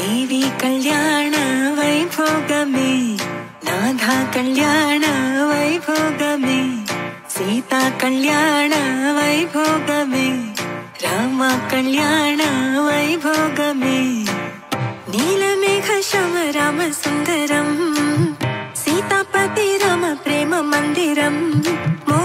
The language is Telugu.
దేవి కళ్యాణ వైభోగమే నాథ కళ్యాణ వైభోగమే సీతా కళ్యాణ వైభోగమే రామ కళ్యాణ వైభోగమే నీలమేఘ శ్యామ రామ సుందరం సీతాపతి రామ ప్రేమ మందిరం